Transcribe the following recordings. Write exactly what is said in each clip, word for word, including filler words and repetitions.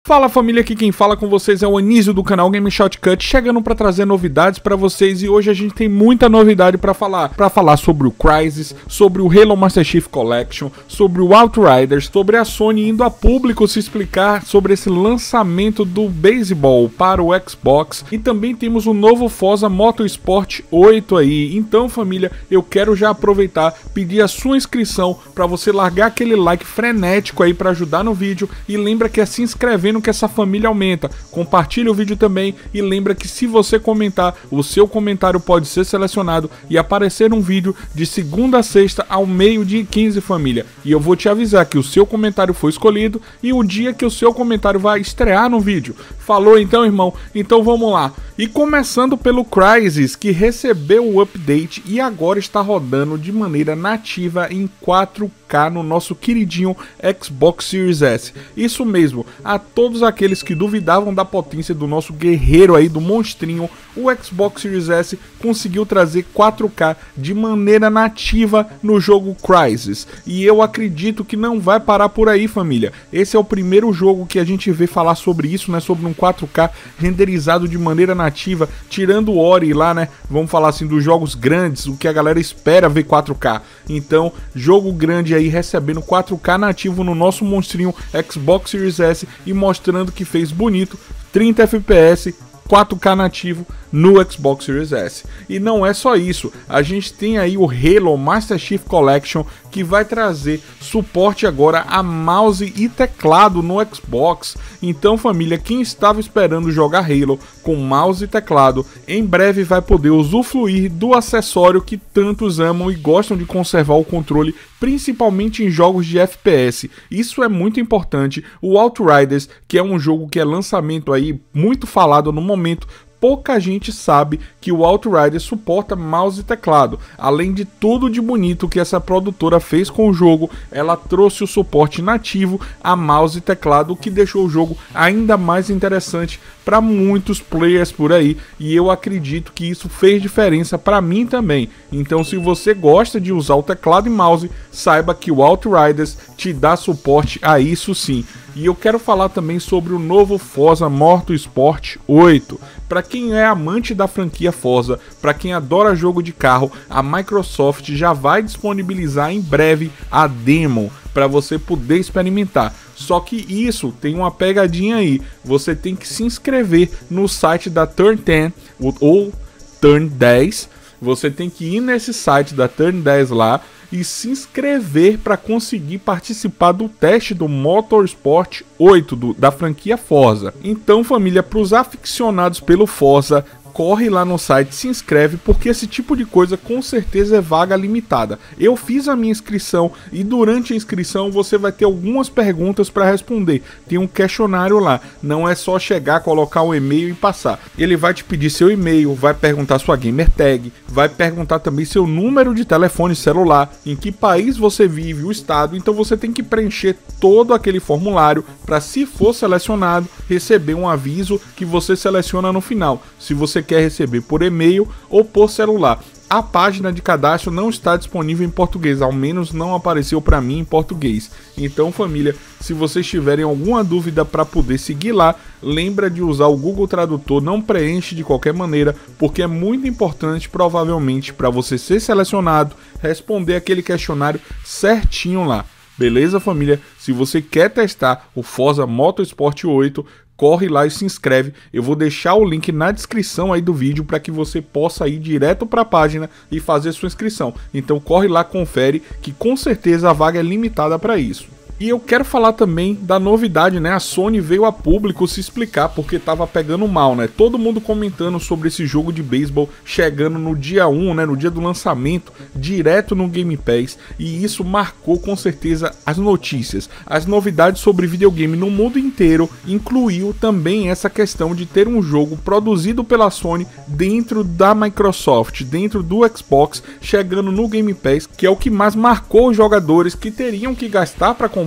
Fala família, aqui quem fala com vocês é o Anísio do canal Game Shotcut, chegando para trazer novidades para vocês, e hoje a gente tem muita novidade para falar, para falar sobre o Crysis, sobre o Halo Master Chief Collection, sobre o Outriders, sobre a Sony indo a público se explicar sobre esse lançamento do beisebol para o Xbox, e também temos o novo Forza Motorsport oito aí. Então família, eu quero já aproveitar, pedir a sua inscrição para você largar aquele like frenético aí para ajudar no vídeo, e lembra que é se inscrevendo que essa família aumenta. Compartilha o vídeo também e lembra que se você comentar, o seu comentário pode ser selecionado e aparecer um vídeo de segunda a sexta ao meio-dia e quinze, família. E eu vou te avisar que o seu comentário foi escolhido e o dia que o seu comentário vai estrear no vídeo. Falou então, irmão? Então vamos lá. E começando pelo Crysis, que recebeu o update e agora está rodando de maneira nativa em quatro K no nosso queridinho Xbox Series S. Isso mesmo, a todos aqueles que duvidavam da potência do nosso guerreiro aí, do monstrinho, o Xbox Series S conseguiu trazer quatro K de maneira nativa no jogo Crysis. E eu acredito que não vai parar por aí, família. Esse é o primeiro jogo que a gente vê falar sobre isso, né? Sobre um quatro K renderizado de maneira nativa, tirando o Ori lá, né? Vamos falar assim dos jogos grandes, o que a galera espera ver quatro K. Então, jogo grande aí recebendo quatro K nativo no nosso monstrinho Xbox Series S e mostrando que fez bonito, trinta F P S, quatro K nativo no Xbox Series S. E não é só isso, a gente tem aí o Halo Master Chief Collection, que vai trazer suporte agora a mouse e teclado no Xbox. Então família, quem estava esperando jogar Halo com mouse e teclado, em breve vai poder usufruir do acessório que tantos amam e gostam de conservar o controle, principalmente em jogos de F P S. Isso é muito importante. O Outriders, que é um jogo que é lançamento aí muito falado no momento, pouca gente sabe que o Outriders suporta mouse e teclado. Além de tudo de bonito que essa produtora fez com o jogo, ela trouxe o suporte nativo a mouse e teclado, o que deixou o jogo ainda mais interessante para muitos players por aí, e eu acredito que isso fez diferença para mim também. Então se você gosta de usar o teclado e mouse, saiba que o Outriders te dá suporte a isso sim. E eu quero falar também sobre o novo Forza Motorsport oito. Para quem é amante da franquia Forza, para quem adora jogo de carro, a Microsoft já vai disponibilizar em breve a demo para você poder experimentar. Só que isso tem uma pegadinha aí, você tem que se inscrever no site da Turn dez ou Turn dez, você tem que ir nesse site da Turn dez lá e se inscrever para conseguir participar do teste do Motorsport oito do, da franquia Forza. Então família, para os aficionados pelo Forza, corre lá no site, se inscreve, porque esse tipo de coisa com certeza é vaga limitada. Eu fiz a minha inscrição e durante a inscrição você vai ter algumas perguntas para responder. Tem um questionário lá, não é só chegar, colocar um e-mail e passar. Ele vai te pedir seu e-mail, vai perguntar sua gamer tag, vai perguntar também seu número de telefone celular, em que país você vive, o estado. Então você tem que preencher todo aquele formulário para, se for selecionado, receber um aviso que você seleciona no final, se você quer receber por e-mail ou por celular. A página de cadastro não está disponível em português, ao menos não apareceu para mim em português. Então família, se vocês tiverem alguma dúvida para poder seguir lá, lembra de usar o Google Tradutor, não preenche de qualquer maneira, porque é muito importante provavelmente para você ser selecionado, responder aquele questionário certinho lá. Beleza família? Se você quer testar o Forza Motorsport oito, corre lá e se inscreve. Eu vou deixar o link na descrição aí do vídeo para que você possa ir direto para a página e fazer sua inscrição. Então corre lá, confere, que com certeza a vaga é limitada para isso. E eu quero falar também da novidade, né? A Sony veio a público se explicar porque tava pegando mal, né? Todo mundo comentando sobre esse jogo de beisebol chegando no dia um, né? No dia do lançamento, direto no Game Pass. E isso marcou com certeza as notícias. As novidades sobre videogame no mundo inteiro incluiu também essa questão de ter um jogo produzido pela Sony dentro da Microsoft, dentro do Xbox, chegando no Game Pass, que é o que mais marcou os jogadores que teriam que gastar para comprar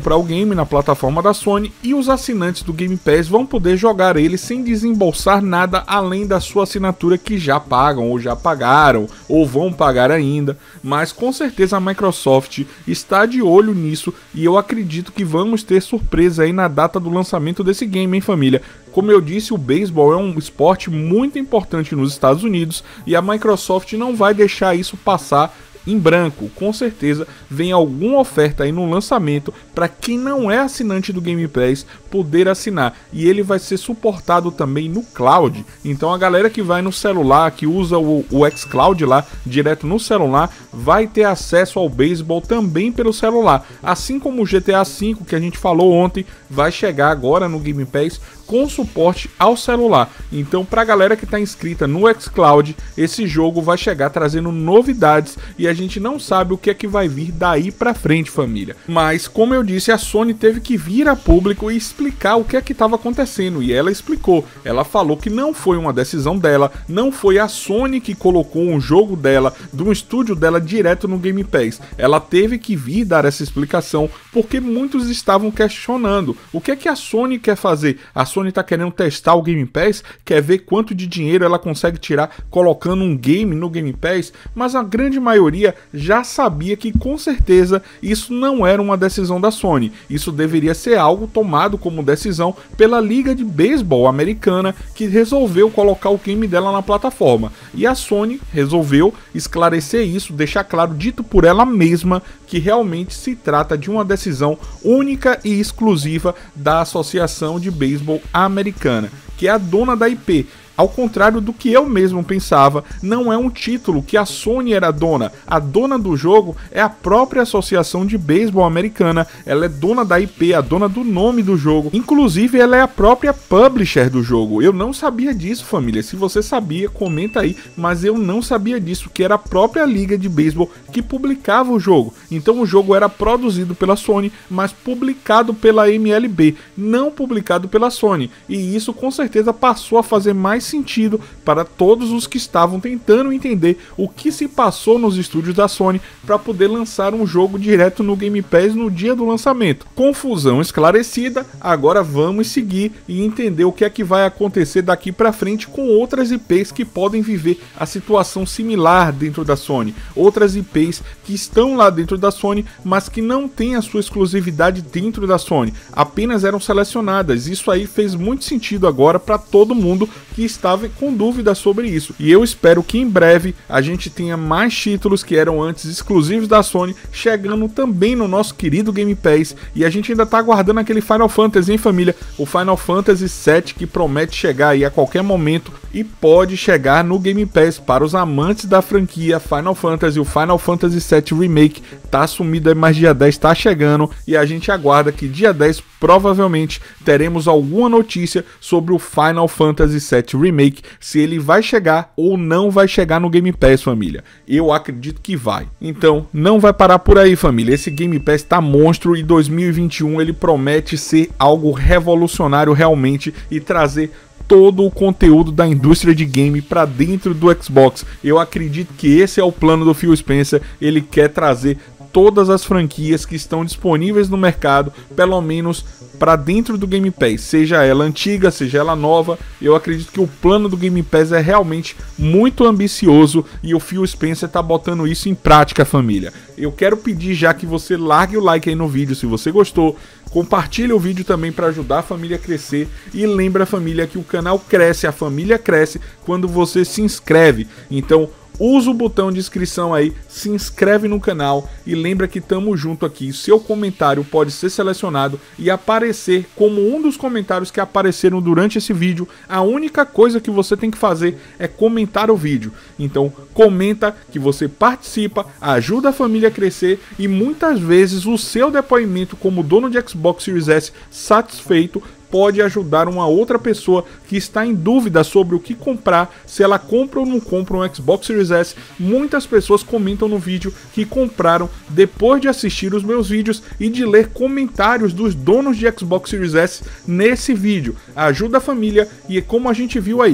comprar o game na plataforma da Sony e os assinantes do Game Pass vão poder jogar ele sem desembolsar nada além da sua assinatura que já pagam ou já pagaram ou vão pagar ainda, mas com certeza a Microsoft está de olho nisso e eu acredito que vamos ter surpresa aí na data do lançamento desse game, hein, família? Como eu disse, o beisebol é um esporte muito importante nos Estados Unidos e a Microsoft não vai deixar isso passar em branco. Com certeza vem alguma oferta aí no lançamento para quem não é assinante do Game Pass poder assinar, e ele vai ser suportado também no cloud. Então a galera que vai no celular, que usa o, o xCloud lá direto no celular, vai ter acesso ao beisebol também pelo celular, assim como o G T A cinco que a gente falou ontem vai chegar agora no Game Pass com suporte ao celular. Então, para a galera que está inscrita no xCloud, esse jogo vai chegar trazendo novidades e a gente não sabe o que é que vai vir daí para frente, família. Mas, como eu disse, a Sony teve que vir a público e explicar o que é que estava acontecendo, e ela explicou. Ela falou que não foi uma decisão dela, não foi a Sony que colocou um jogo dela, do estúdio dela, direto no Game Pass. Ela teve que vir dar essa explicação porque muitos estavam questionando o que é que a Sony quer fazer. A Sony está querendo testar o Game Pass, quer ver quanto de dinheiro ela consegue tirar colocando um game no Game Pass, mas a grande maioria já sabia que com certeza isso não era uma decisão da Sony. Isso deveria ser algo tomado como decisão pela Liga de Beisebol americana, que resolveu colocar o game dela na plataforma. E a Sony resolveu esclarecer isso, deixar claro, dito por ela mesma, que realmente se trata de uma decisão única e exclusiva da Associação de Beisebol Americana, que é a dona da I P. Ao contrário do que eu mesmo pensava, não é um título que a Sony era dona. A dona do jogo é a própria Associação de Beisebol Americana. Ela é dona da I P, a dona do nome do jogo. Inclusive, ela é a própria publisher do jogo. Eu não sabia disso, família. Se você sabia, comenta aí. Mas eu não sabia disso, que era a própria Liga de Beisebol que publicava o jogo. Então o jogo era produzido pela Sony, mas publicado pela M L B, não publicado pela Sony. E isso com certeza passou a fazer mais sentido para todos os que estavam tentando entender o que se passou nos estúdios da Sony para poder lançar um jogo direto no Game Pass no dia do lançamento. Confusão esclarecida, agora vamos seguir e entender o que é que vai acontecer daqui para frente com outras I Ps que podem viver a situação similar dentro da Sony. Outras I Ps que estão lá dentro da Sony, mas que não têm a sua exclusividade dentro da Sony, apenas eram selecionadas. Isso aí fez muito sentido agora para todo mundo que estava com dúvidas sobre isso. E eu espero que em breve a gente tenha mais títulos que eram antes exclusivos da Sony chegando também no nosso querido Game Pass. E a gente ainda tá aguardando aquele Final Fantasy, hein, família? O Final Fantasy sete, que promete chegar aí a qualquer momento e pode chegar no Game Pass para os amantes da franquia Final Fantasy. O Final Fantasy sete Remake tá assumido aí, mas dia dez tá chegando e a gente aguarda que dia dez provavelmente teremos alguma notícia sobre o Final Fantasy sete Remake, se ele vai chegar ou não vai chegar no Game Pass, família. Eu acredito que vai. Então, não vai parar por aí, família. Esse Game Pass tá monstro e dois mil e vinte e um ele promete ser algo revolucionário realmente e trazer todo o conteúdo da indústria de game para dentro do Xbox. Eu acredito que esse é o plano do Phil Spencer. Ele quer trazer todas as franquias que estão disponíveis no mercado, pelo menos para dentro do Game Pass, seja ela antiga, seja ela nova. Eu acredito que o plano do Game Pass é realmente muito ambicioso e o Phil Spencer tá botando isso em prática, família. Eu quero pedir já que você largue o like aí no vídeo se você gostou, compartilhe o vídeo também para ajudar a família a crescer e lembra, família, que o canal cresce, a família cresce quando você se inscreve. Então usa o botão de inscrição aí, se inscreve no canal e lembra que tamo junto aqui. Seu comentário pode ser selecionado e aparecer como um dos comentários que apareceram durante esse vídeo. A única coisa que você tem que fazer é comentar o vídeo. Então comenta que você participa, ajuda a família a crescer e muitas vezes o seu depoimento como dono de Xbox Series S satisfeito pode ajudar uma outra pessoa que está em dúvida sobre o que comprar, se ela compra ou não compra um Xbox Series S. Muitas pessoas comentam no vídeo que compraram depois de assistir os meus vídeos e de ler comentários dos donos de Xbox Series S nesse vídeo. Ajuda a família e como a gente viu aí,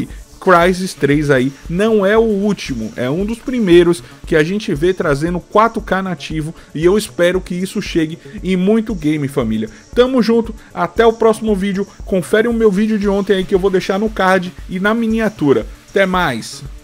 Crysis três aí não é o último, é um dos primeiros que a gente vê trazendo quatro K nativo e eu espero que isso chegue em muito game, família. Tamo junto, até o próximo vídeo, confere o meu vídeo de ontem aí que eu vou deixar no card e na miniatura. Até mais!